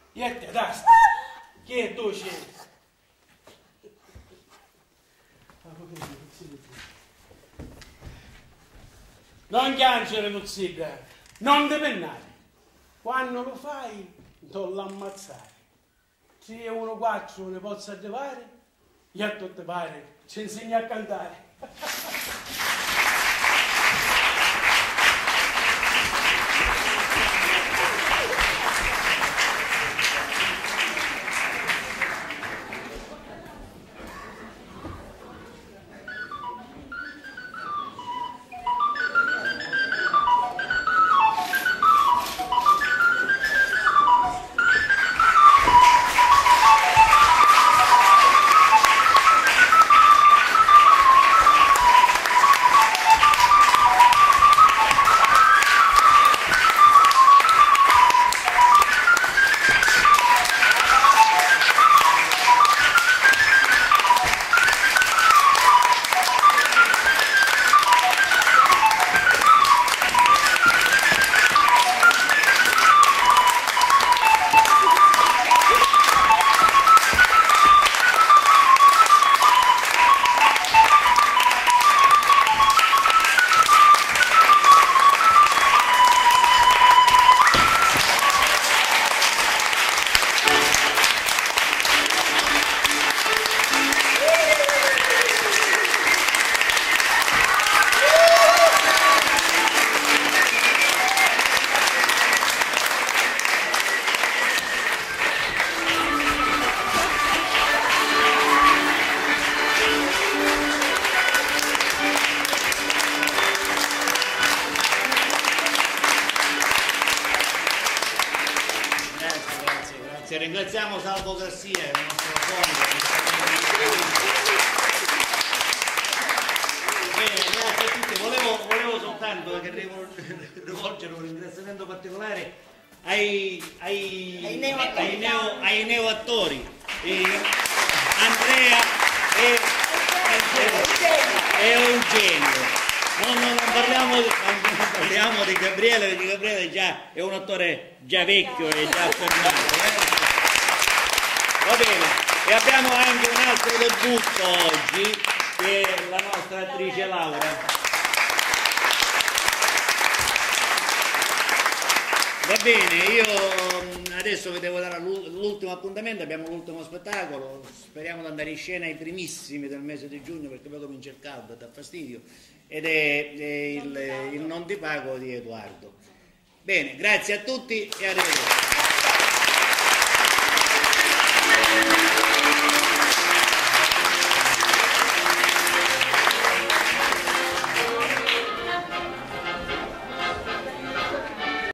E te tasta, che tu c'è? Non piangere, Nuzzida, non ti pennare. Quando lo fai, non l'ammazzare. Se uno quattro ne possa arrivare, io a tutte pare ci insegna a cantare. Ringraziamo Salvo Garcia, il nostro fondo. Bene, grazie a tutti. Volevo soltanto che rivolgere un ringraziamento particolare ai neoattori, Andrea e Eugenio. Non parliamo di Gabriele, perché Gabriele già è un attore già vecchio e già affermato. Va bene, e abbiamo anche un altro debutto oggi, che è la nostra attrice Laura. Va bene, io adesso vi devo dare l'ultimo appuntamento, abbiamo l'ultimo spettacolo, speriamo di andare in scena ai primissimi del mese di giugno, perché poi comincia il caldo e dà fastidio, ed è il Non ti pago di Edoardo. Bene, grazie a tutti e arrivederci.